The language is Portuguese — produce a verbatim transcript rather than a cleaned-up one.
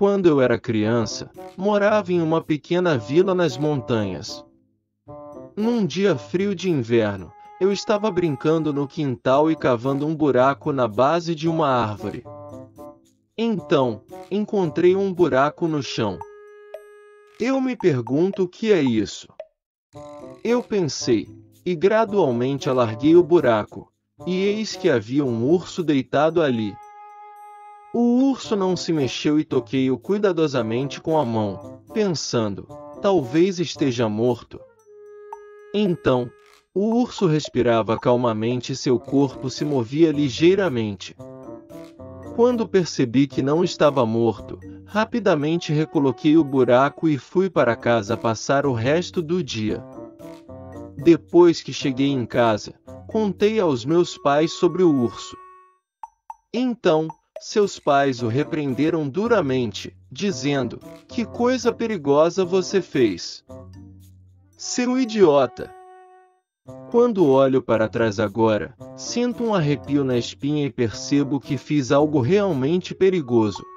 Quando eu era criança, morava em uma pequena vila nas montanhas. Num dia frio de inverno, eu estava brincando no quintal e cavando um buraco na base de uma árvore. Então, encontrei um buraco no chão. Eu me pergunto o que é isso. Eu pensei, e gradualmente alarguei o buraco, e eis que havia um urso deitado ali. O urso não se mexeu e toquei-o cuidadosamente com a mão, pensando, talvez esteja morto. Então, o urso respirava calmamente e seu corpo se movia ligeiramente. Quando percebi que não estava morto, rapidamente recoloquei o buraco e fui para casa passar o resto do dia. Depois que cheguei em casa, contei aos meus pais sobre o urso. Então, seus pais o repreenderam duramente, dizendo, que coisa perigosa você fez. Seu idiota! Quando olho para trás agora, sinto um arrepio na espinha e percebo que fiz algo realmente perigoso.